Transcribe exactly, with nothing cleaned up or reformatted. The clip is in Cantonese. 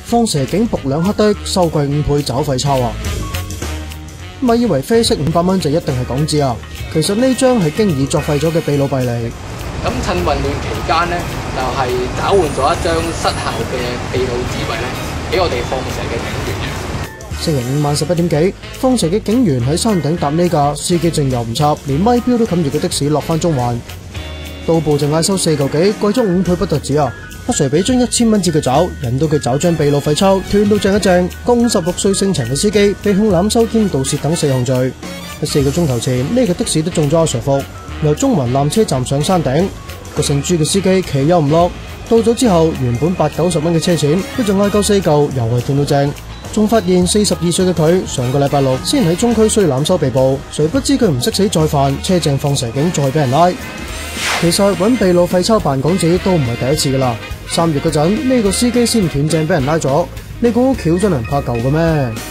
放蛇警仆兩克的，收貴五倍找廢鈔啊！咪以為啡色五百蚊就一定係港紙啊？其實呢張係經已作廢咗嘅秘魯幣嚟。 咁趁混亂期間呢，就係、是、找換咗一張失效嘅秘魯紙幣咧，俾我哋放蛇嘅警員嘅。 星期五晚十一點幾，放蛇嘅警員喺山頂搭呢架司機證又唔插，連咪錶都冚住嘅的士落翻中環。到步就嗌收四嚿幾，貴咗五倍不特止啊！阿 Sir 俾張一千蚊紙佢找，引到佢找張秘魯廢鈔，斷到正一正。個五十六歲姓陳嘅司機被控濫收兼盜竊等四項罪。喺四個鐘頭前，呢、這個的士都中咗阿 Sir 伏，由中環纜車站上山頂。個姓朱嘅司機騎又唔落，到咗之後原本八九十蚊嘅車錢，佢就嗌夠四嚿，又係斷到正。仲發現四十二歲嘅佢上個禮拜六先喺中區需濫收被捕，誰不知佢唔識死再犯，車正放蛇警再俾人拉。其實揾秘魯廢鈔扮港紙都唔係第一次噶啦。三月嗰陣呢個司機先斷正俾人拉咗，你估橋真係唔怕舊嘅咩？